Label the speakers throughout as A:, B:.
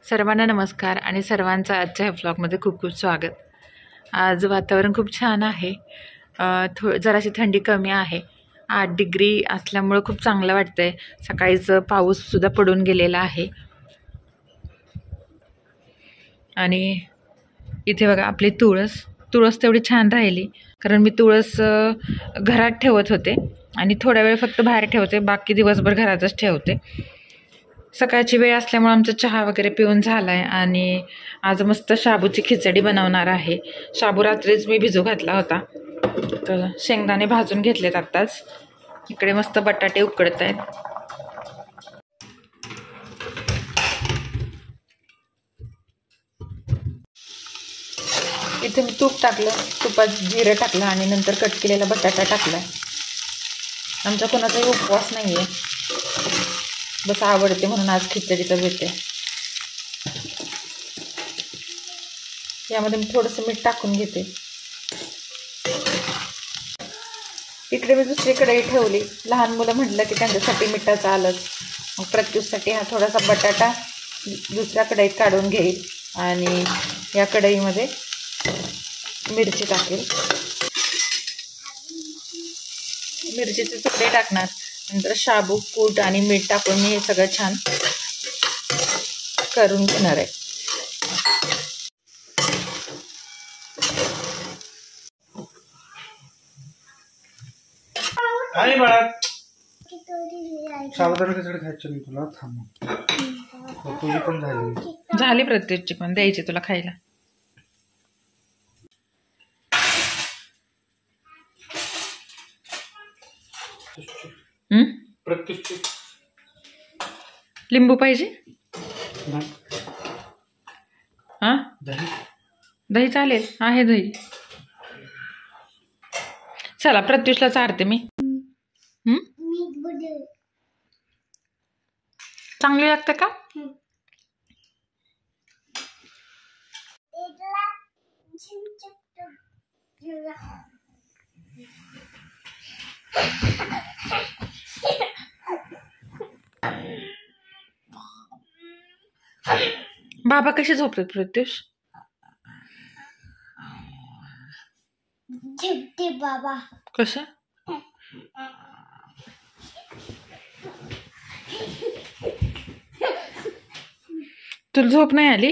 A: सर्वांना नमस्कार आणि सर्वांचं आजच्या व्लॉगमध्ये खूप खूप स्वागत। आज वातावरण खूप छान आहे। जराशी थंडी कमी आहे। 8 डिग्री असल्यामुळे खूप चांगलं वाटतंय। सकाळीच पाऊस सुद्धा पडून गेलेला आहे। आणि इथे बघा आपली तुळस तेवढी छान राहिली, कारण मी तुळस घरात ठेवत होते आणि थोडा वेळ फक्त बाहेर ठेवते, बाकी दिवसभर घरातच ठेवते। सकाळची वेळ असल्यामुळे आमचा चहा वगैरे पिऊन झालाय आणि आज मस्त शाबूची खिचडी बनवणार आहे। शाबू रात्रीच मी भिजू घातला होता, तर शेंगदाणे भाजून घेतलेत आत्ताच। इकडे मस्त बटाटे उकडत आहेत। इथे मी तूप टाकलं, तुपात जिरं टाकलं आणि नंतर कट केलेला बटाटा टाकला। आमचा कोणाचाही उपवास नाहीये, बस आवडते म्हणून आज खिचडीचा बेते। यामध्ये मी थोडंसं मीठ टाकून घेते। इकडे मी दुसरी कढई ठेवली। लहान मुलं म्हटलं की त्यांच्यासाठी मिठाचं आलंच, मग प्रत्युषसाठी हा थोडासा बटाटा दुसऱ्या कढईत काढून घेईल आणि या कढईमध्ये मिरची टाकेल। मिरचीचे तुकडे टाकणार, नंतर शाबू, कूट आणि मीठ टाकून मी हे सगळं छान करून घेणार आहे।
B: आणि बाळा साबुदाणा खिचडी खायची नाही तुला, थांब। तुझी पण झाली
A: प्रत्येकची पण द्यायची तुला खायला।
B: प्रत्युष
A: लिंबू पाहिजे? हा, दही चालेल, आहे दही। चला प्रत्युषला चारते मी। चांगली लागते का? बाबा कसे झोपतात प्रत्युष?
C: झोपते बाबा।
A: कसं? तुला झोप नाही आली?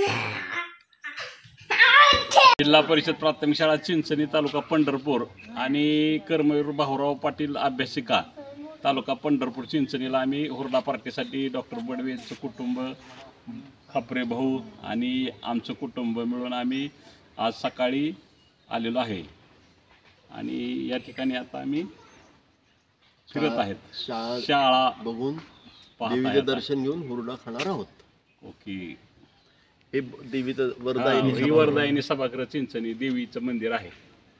D: जिल्हा परिषद प्राथमिक शाळा चिंचणी, तालुका पंढरपूर आणि कर्मवीर भाऊराव पाटील अभ्यासिका, तालुका पंढरपूर चिंचणीला आम्ही हुरडा पार्टीसाठी डॉक्टर बडवेचं कुटुंब, खापरे भाऊ आणि आमचं कुटुंब मिळून आम्ही आज सकाळी आलेलो आहे। आणि या ठिकाणी आता आम्ही फिरत आहेत, शाळा
E: बघून
D: देवीचं
E: दर्शन घेऊन हुरडा खाणार आहोत।
D: ओके,
E: हे देवीचं
D: वरदायिनी सभागृह चिंचणी देवीचं मंदिर आहे।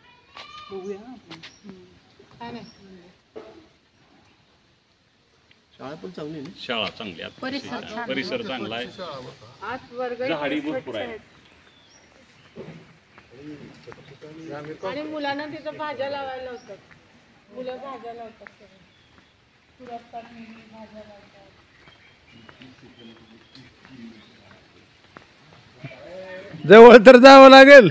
E: शाळा पण चांगली आहे,
D: शाळा चांगली आहे, परिसर चांगला आहे, झाडी भरपूर आहे
F: आणि मुलांना तिथं भाज्या लावायला होतात, मुलं भाज्या लावतात,
B: जवळ तर जावं लागेल।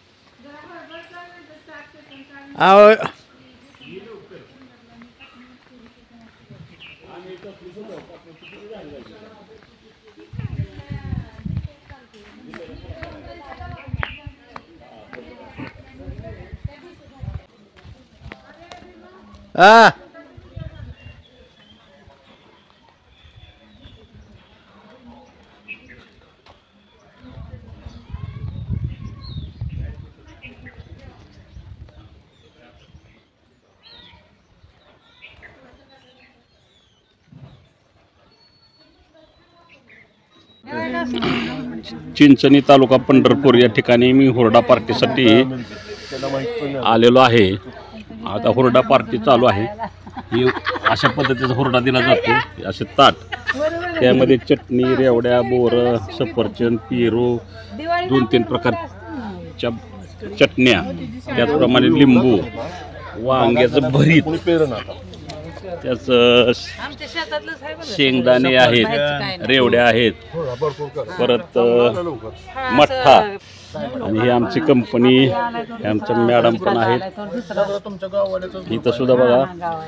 D: चिंचणी, तालुका पंढरपूर या ठिकाणी मी हुरडा पार्टीसाठी आलेलो आहे। आता हुरडा पार्टी चालू आहे। ही अशा पद्धतीचा हुरडा दिला जातो, असे ताट, त्यामध्ये चटणी, रेवड्या, बोरं, सफरचंद, पेरू, 2-3 प्रकारच्या चटण्या, त्याचप्रमाणे लिंबू, वांग्याचं भरीत, त्याचं शेंगदाणे आहेत, रेवड्या आहेत, परत मठ्ठा, आणि ही आमची कंपनी, हे आमच्या मॅडम पण आहेत. इथं सुद्धा बघा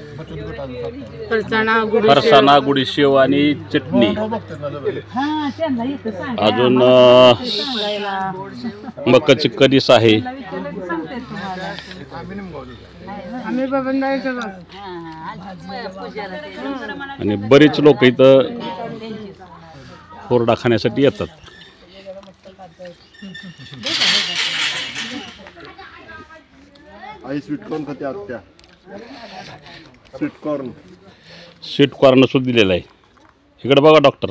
D: फरसाणा, गुडीशेव आणि चटणी. अजून मकाची कणीस आहे. आणि बरेच लोक इथं हुरडा खाण्यासाठी येतात.
E: आई स्वीटकॉर्न खाते आत्या. स्वीटकॉर्न
D: सुद्धा दिलेला आहे. इकडे बघा डॉक्टर.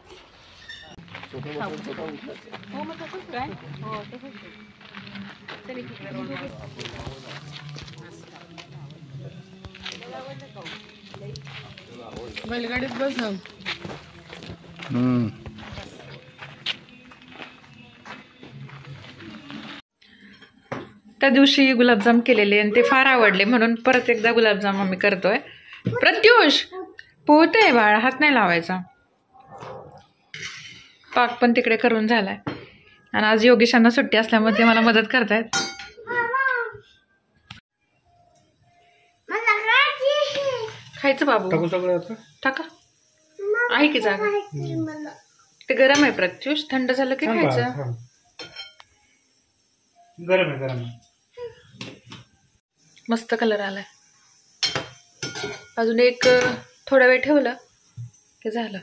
F: बैलगाडीत बस.
A: त्या दिवशी गुलाबजाम केलेले आणि ते फार आवडले म्हणून परत एकदा गुलाबजाम आम्ही करतोय. प्रत्युष पोहतंय बाळ, हात नाही लावायचा. पाक पण तिकडे करून झालाय आणि आज योगेशांना सुट्टी असल्यामुळे ते मला मदत करतायत. खायचं बाबू,
B: टाकू सगळं आता.
A: टाका, आहे की जागा. ते गरम आहे प्रत्युष, थंड झालं की खायचं.
B: गरम आहे, गरम आहे.
A: मस्त कलर आलाय. अजून एक थोडा वेळ ठेवलं की झालं.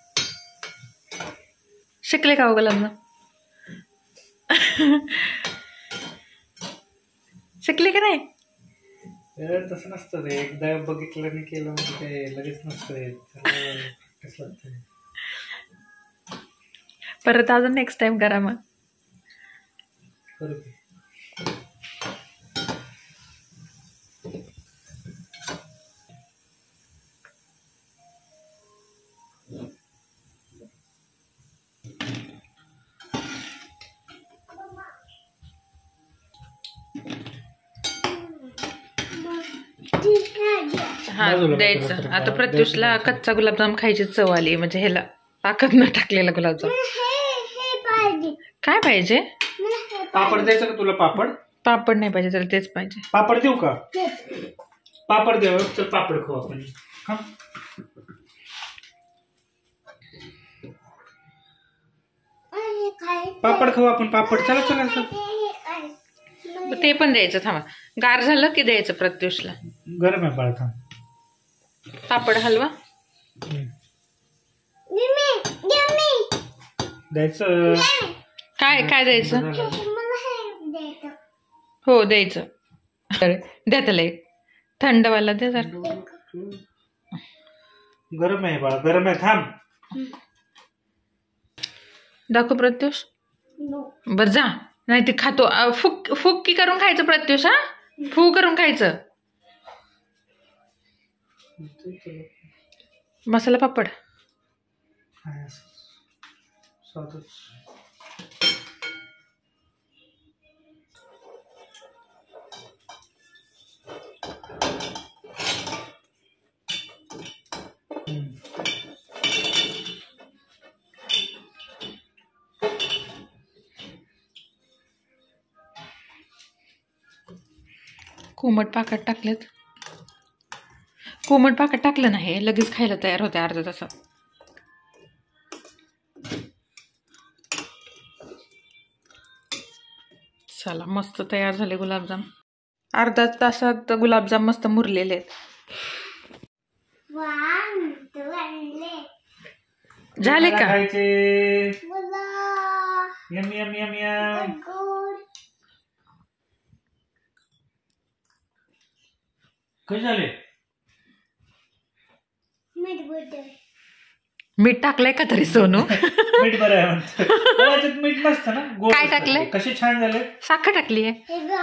A: शिकले का हो गुलाबजाम? शिकले का नाही?
B: तसं नसतं ते, एकदा बघितलं मी केलं म्हणजे ते लगेच नसतं.
A: परत अजून नेक्स्ट टाइम करा मग. हा द्यायचं. आता प्रत्युषला कच्चा गुलाबजाम खायची चव आली, म्हणजे ह्याला पाकात न टाकलेला गुलाबजाम. काय पाहिजे?
B: पापड द्यायचं का तुला? पापड
A: पापड नाही पाहिजे त्याला, तेच पाहिजे.
B: पापड देऊ का? पापड देऊ. तर पापड खाऊ आपण. पापड खाऊ आपण. पापड चला चला.
A: ते पण द्यायचं. थांबा, गार झालं की द्यायचं प्रत्युषला.
B: गरम आहे बाळा.
A: पापड हलवा
B: द्यायचं.
A: काय काय द्यायचं? हो द्यायचं. द्या त्याला एक थंडवाला द्या जरा.
B: गरम आहे बाळा, गरम आहे. थांब
A: दाखव प्रत्युष. बर जा, नाही ते खातो. फुक्की करून खायचं प्रत्युष. हा, फू करून खायचं. मसाला पापड कोमट पाकात टाकलेत. कोमट पाकात टाकलं नाही लगेच खायला तयार होते अर्धा तासात. चला, मस्त तयार झाले गुलाबजाम. अर्धा तासात गुलाबजाम मस्त मुरलेले आहेत. झाले का?
B: Yum yum yum yum. कसे झाले?
A: मीठ टाकलंय का तरी सोनू?
B: मीठ बरं आहे म्हणते. मीठ नसतं ना.
A: काय टाकलंय?
B: कसे छान झाले.
A: साखर टाकली आहे.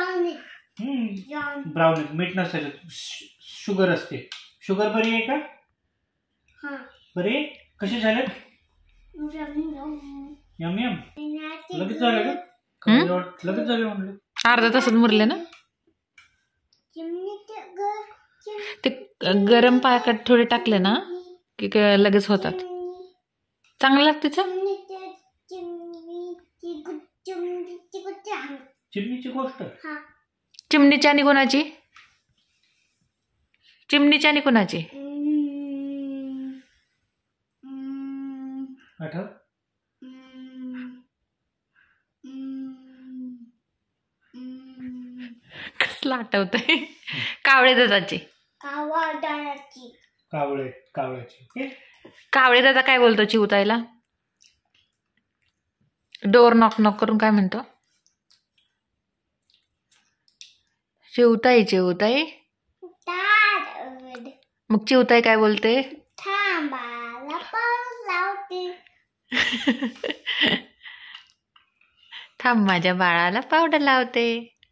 B: ब्राउन. मीठ नसेल, शुगर असते. शुगर बरी आहे का? बरी. कसे झाले? Yum yum. लगेच झाले का? लगेच झाले म्हणले.
A: अर्धा तासात मुरले ना. ते गरम पाण्यात थोडे टाकले ना की लगेच होतात. चांगलं लागते चा.
B: चिमणीची गोष्ट.
A: चिमणीची आणि कोणाची? चिमणीची आणि कोणाची?
B: आठव.
A: कसलं आठवतंय? कावळे दादाची.
B: कावळ्याची.
A: कावळे दादा काय बोलतो चिवताईला? डोर नॉक नॉक करून काय म्हणतो? चिवताई चिवताई. मग चिवताई काय बोलते? थांब माझ्या बाळाला पावडर लावते.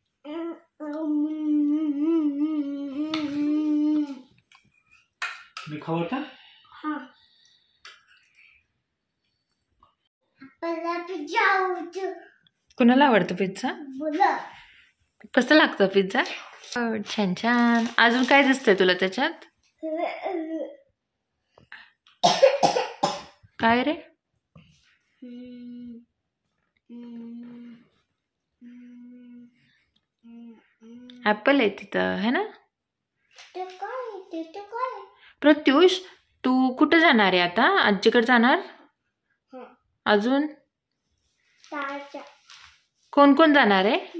B: मी खावता.
A: कुणाला आवडतो पिझ्झा? कसं लागतं पिझ्झा? छान छान. अजून काय दिसतंय तुला त्याच्यात? काय रे? ऍपल आहे तिथं है ना? प्रत्युष तू कुठं जाणार आहे आता? आजीकडे जाणार? अजून कोण कोण जाणार आहे?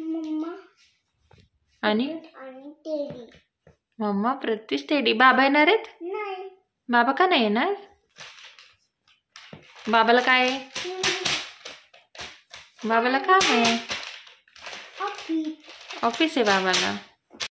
A: आणि मम्मा, प्रत्युष, टेडी. बाबा येणार आहेत? बाबा का नाही येणार? बाबाला काय आहे? बाबाला काम आहे. ऑफिस आहे बाबाला.